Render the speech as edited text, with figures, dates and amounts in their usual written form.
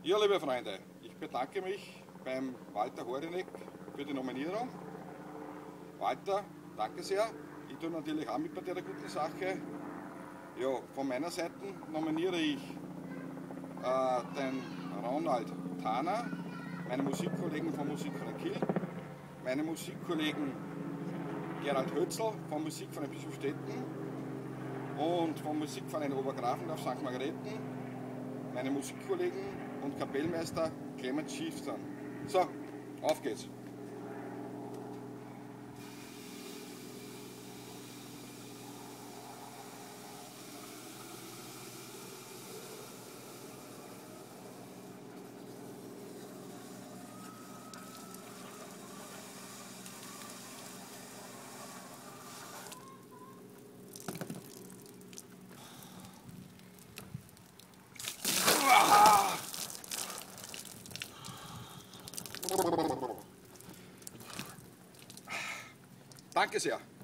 Ja, liebe Freunde, ich bedanke mich beim Walter Horinek für die Nominierung. Walter, danke sehr. Ich tue natürlich auch mit bei der guten Sache. Ja, von meiner Seite nominiere ich den Ronald Thaner, meine Musikkollegen von Musikverein Kiel, meine Musikkollegen Gerald Hötzl von Musikverein Bischofstetten und vom Musikverein Obergrafendorf St. Margrethen, meine Musikkollegen und Kapellmeister Clemens Schiefstern. So, auf geht's! Danke sehr.